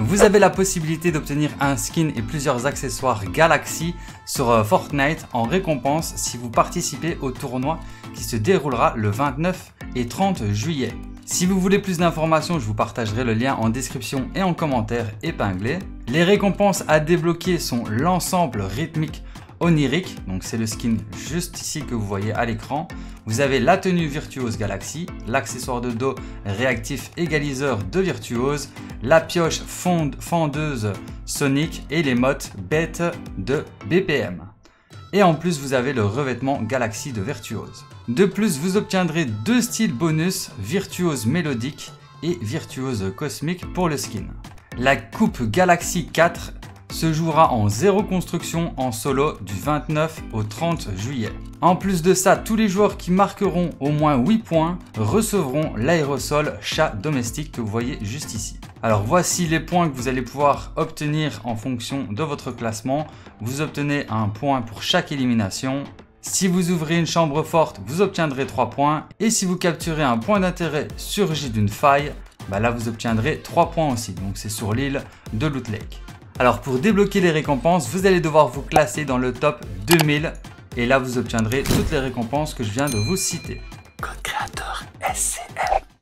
Vous avez la possibilité d'obtenir un skin et plusieurs accessoires Galaxy sur Fortnite en récompense si vous participez au tournoi qui se déroulera le 29 et 30 juillet. Si vous voulez plus d'informations, je vous partagerai le lien en description et en commentaire épinglé. Les récompenses à débloquer sont l'ensemble rythmique onirique, donc c'est le skin juste ici que vous voyez à l'écran. Vous avez la tenue Virtuose Galaxy, l'accessoire de dos réactif égaliseur de Virtuose, la pioche fendeuse Sonic et les mottes bêtes de BPM. Et en plus, vous avez le revêtement Galaxy de Virtuose. De plus, vous obtiendrez deux styles bonus, Virtuose Mélodique et Virtuose Cosmique pour le skin. La coupe Galaxy 4 se jouera en 0 construction en solo du 29 au 30 juillet. En plus de ça, tous les joueurs qui marqueront au moins 8 points recevront l'aérosol chat domestique que vous voyez juste ici. Alors voici les points que vous allez pouvoir obtenir en fonction de votre classement. Vous obtenez un point pour chaque élimination. Si vous ouvrez une chambre forte, vous obtiendrez 3 points. Et si vous capturez un point d'intérêt surgi d'une faille, là vous obtiendrez 3 points aussi. Donc c'est sur l'île de Loot Lake. Alors pour débloquer les récompenses, vous allez devoir vous classer dans le top 2000 et là vous obtiendrez toutes les récompenses que je viens de vous citer.